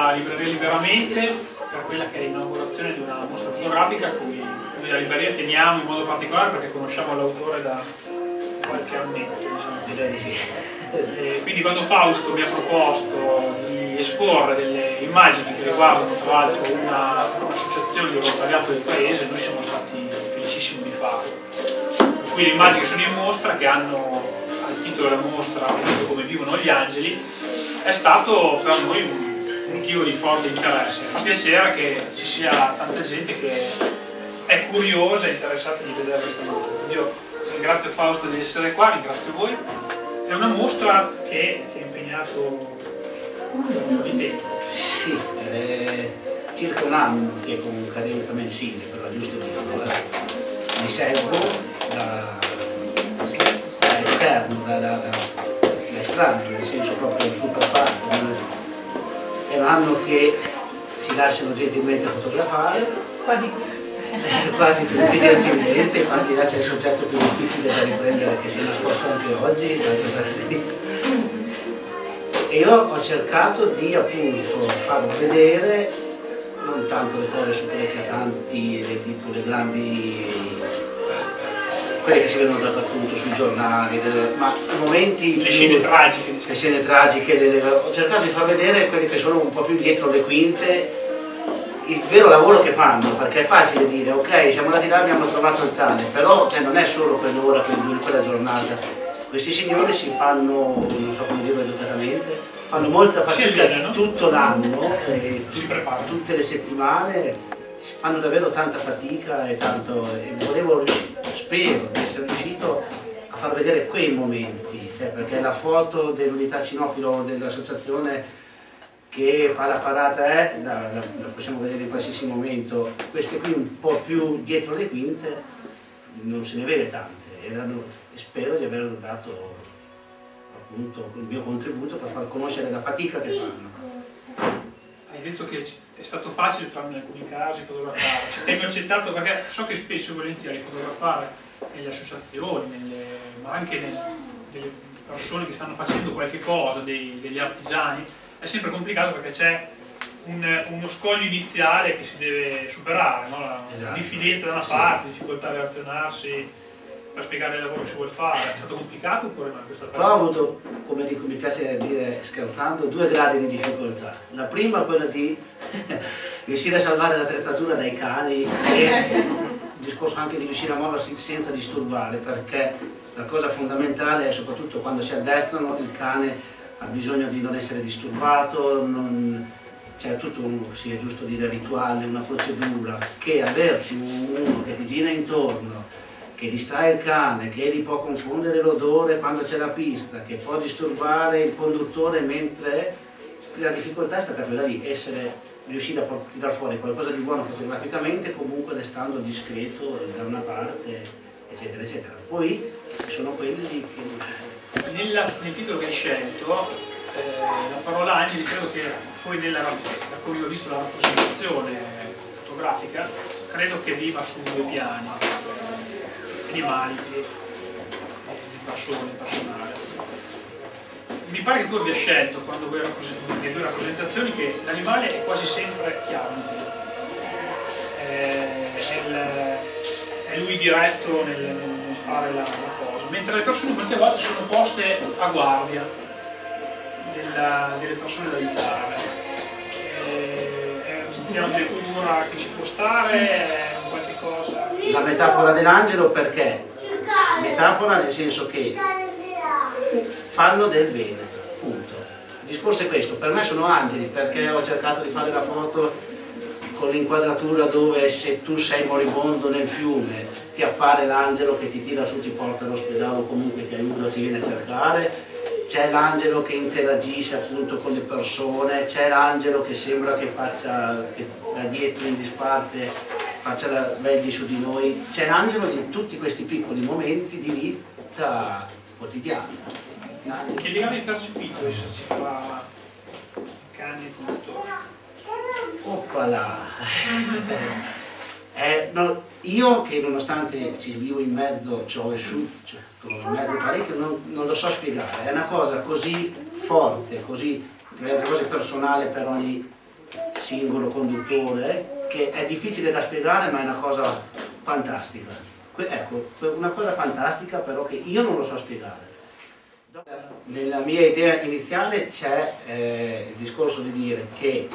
alla libreria Liberamente per quella che è l'inaugurazione di una mostra fotografica a cui la libreria teniamo in modo particolare perché conosciamo l'autore da qualche annetto, diciamo. Direi di sì. E quindi quando Fausto mi ha proposto di esporre delle immagini che riguardano tra l'altro un'associazione di volontariato del paese, noi siamo stati felicissimi di farlo. Per cui le immagini che sono in mostra, che hanno al titolo della mostra Visto come vivono gli angeli, è stato per noi un motivo di forte interesse. Fa piacere che ci sia tanta gente che è curiosa e interessata di vedere questa mostra. Quindi io ringrazio Fausto di essere qua, ringrazio voi. È una mostra che ti ha impegnato un po' di tempo. Sì, circa un anno che con cadenza mensile, per la giusta dirlo, mi seguo dall'esterno, da estraneo, nel senso proprio super parte. È un anno che si lasciano gentilmente fotografare. Quasi tutti gentilmente, infatti là c'è il soggetto più difficile da riprendere che si è nascosto anche oggi. E io ho cercato di appunto far vedere non tanto le cose super eclatanti, tipo le grandi, quelle che si vedono dappertutto sui giornali, ma i momenti, le scene tragiche, le scene tragiche, ho cercato di far vedere quelli che sono un po' più dietro le quinte, il vero lavoro che fanno, perché è facile dire ok, siamo andati là, abbiamo trovato il tale, però cioè, non è solo quell'ora, quella giornata. Questi signori si fanno, non so come dirlo educatamente, fanno molta fatica tutto l'anno, tutte le settimane, fanno davvero tanta fatica e tanto. E spero di essere riuscito a far vedere quei momenti, cioè, perché la foto dell'unità cinofilo dell'associazione che fa la parata la possiamo vedere in qualsiasi momento. Queste qui un po' più dietro le quinte non se ne vede tante e spero di aver dato appunto il mio contributo per far conoscere la fatica che fanno. Hai detto che è stato facile tranne in alcuni casi fotografare, cioè, ti hanno accettato perché so che spesso e volentieri fotografare nelle associazioni, ma anche delle persone che stanno facendo qualche cosa, degli artigiani, è sempre complicato perché c'è uno scoglio iniziale che si deve superare, no? La diffidenza da una parte, difficoltà a relazionarsi, per spiegare il lavoro che si vuole fare. È stato complicato oppure no? Qua ho avuto, come dico, mi piace dire scherzando, 2 gradi di difficoltà. La prima è quella di riuscire a salvare l'attrezzatura dai cani e il discorso anche di riuscire a muoversi senza disturbare, perché la cosa fondamentale è soprattutto quando si addestrano, il cane ha bisogno di non essere disturbato, c'è tutto sì, è giusto dire rituale, una procedura, che averci uno che ti gira intorno, che distrae il cane, che gli può confondere l'odore quando c'è la pista, che può disturbare il conduttore mentre la difficoltà è stata quella di riuscire a tirare fuori qualcosa di buono fotograficamente, comunque restando discreto da una parte, eccetera, eccetera. Poi ci sono quelli che nel titolo che hai scelto, la parola angeli, credo che poi da come ho visto la rappresentazione fotografica, credo che viva su 2 piani, animali e di persone, personale. Mi pare che tu abbia scelto, quando vuoi le 2 rappresentazioni, che l'animale è quasi sempre chiaro, è lui diretto nel fare la cosa, mentre le persone molte volte sono poste a guardia delle persone da aiutare. È un piano di cura che ci può stare, è qualche cosa. La metafora dell'angelo perché? Metafora nel senso che fanno del bene, punto. Il discorso è questo, per me sono angeli perché ho cercato di fare la foto con l'inquadratura dove se tu sei moribondo nel fiume ti appare l'angelo che ti tira su, ti porta all'ospedale o comunque ti aiuta, ti viene a cercare, c'è l'angelo che interagisce appunto con le persone, c'è l'angelo che sembra che faccia, che da dietro in disparte faccia la vegli su di noi, c'è l'angelo in tutti questi piccoli momenti di vita quotidiana. Che legame hai percepito esserci tra cani e conduttore? Oppala! No, io che nonostante ci vivo in mezzo, ciò e su, cioè, in mezzo parecchio, non lo so spiegare, è una cosa così forte, così, tra le altre cose personale per ogni singolo conduttore, che è difficile da spiegare ma è una cosa fantastica. Ecco, una cosa fantastica però che io non lo so spiegare. Nella mia idea iniziale c'è il discorso di dire che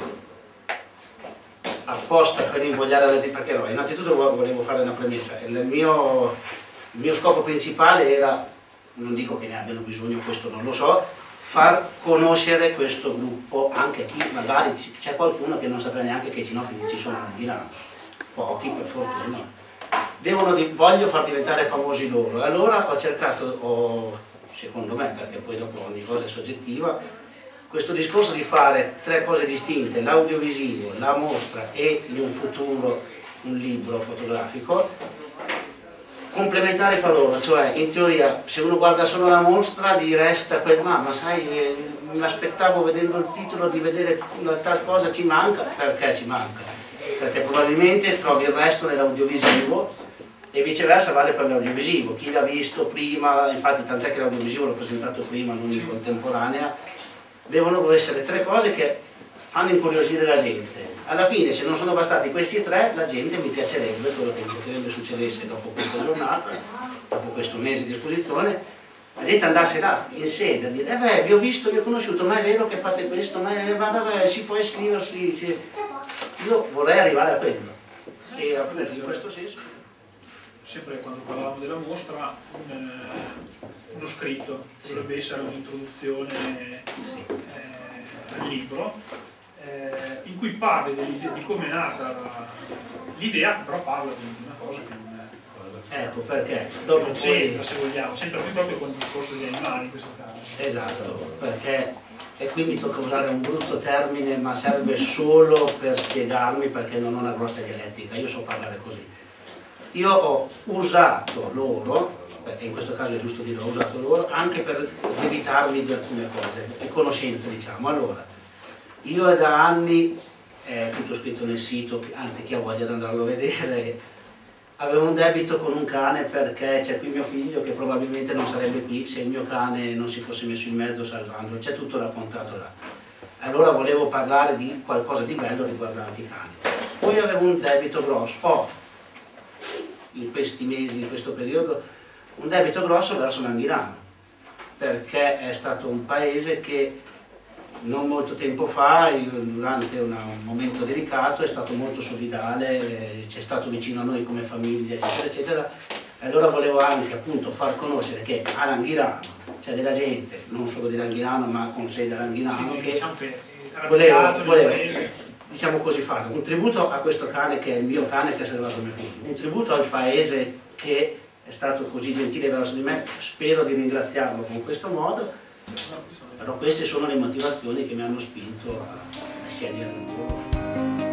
apposta per invogliare la gente, perché no, innanzitutto volevo fare una premessa, il mio scopo principale era, non dico che ne abbiano bisogno, questo non lo so, far conoscere questo gruppo anche a chi magari c'è qualcuno che non sapeva neanche che i cinofili ci sono a Milano, pochi per fortuna, voglio far diventare famosi loro. Allora ho cercato, secondo me, perché poi dopo ogni cosa è soggettiva, questo discorso di fare tre cose distinte, l'audiovisivo, la mostra e in un futuro un libro fotografico, complementari fra loro, cioè in teoria se uno guarda solo la mostra gli resta quel ma sai, mi aspettavo vedendo il titolo di vedere tal cosa, ci manca, perché ci manca? Perché probabilmente trovi il resto nell'audiovisivo e viceversa vale per l'audiovisivo, chi l'ha visto prima, infatti tant'è che l'audiovisivo l'ho presentato prima, non in contemporanea, devono essere tre cose che fanno incuriosire la gente. Alla fine, se non sono bastati questi tre, la gente mi piacerebbe, quello che mi piacerebbe succedesse dopo questa giornata, dopo questo mese di esposizione, la gente andasse là in sede a dire vi ho visto, vi ho conosciuto, ma è vero che fate questo, ma si può iscriversi, io vorrei arrivare a quello e appunto in questo senso. Sempre quando parlavamo della mostra, uno scritto, dovrebbe essere un'introduzione al libro, in cui parli di come è nata l'idea, però parla di una cosa che non è. Ecco perché dopo non c'entra, se vogliamo, c'entra più proprio con il discorso degli animali in questo caso. Esatto, perché, e qui mi tocca usare un brutto termine, ma serve solo per spiegarmi perché non ho una grossa dialettica, io so parlare così. Io ho usato loro, perché in questo caso è giusto dire ho usato loro, anche per sdebitarmi di alcune cose, di conoscenze diciamo. Allora, io è da anni, è tutto scritto nel sito, anzi chi ha voglia di andarlo a vedere, avevo un debito con un cane perché c'è qui mio figlio che probabilmente non sarebbe qui se il mio cane non si fosse messo in mezzo salvandolo, c'è tutto raccontato là. Allora volevo parlare di qualcosa di bello riguardante i cani. Poi avevo un debito grosso, in questi mesi, in questo periodo, un debito grosso verso l'Anghirano, perché è stato un paese che non molto tempo fa, durante un momento delicato, è stato molto solidale, c'è stato vicino a noi come famiglia, eccetera, eccetera. E allora volevo anche appunto far conoscere che all'Anghirano c'è della gente, non solo dell'Anghirano, ma con sede all'Anghirano, che diciamo volevo diciamo così, fare un tributo a questo cane che è il mio cane che ha salvato mio figlio, un tributo al paese che è stato così gentile verso di me, spero di ringraziarlo con questo modo, però queste sono le motivazioni che mi hanno spinto a scegliere il lavoro.